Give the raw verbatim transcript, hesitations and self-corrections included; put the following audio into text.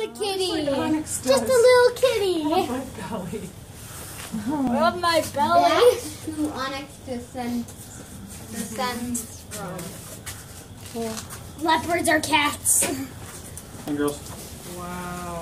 a kitty. Like Just a little kitty. Rub my belly. Rub my belly. That's who Onyx descends, descends from. Leopards are cats. And girls. Wow.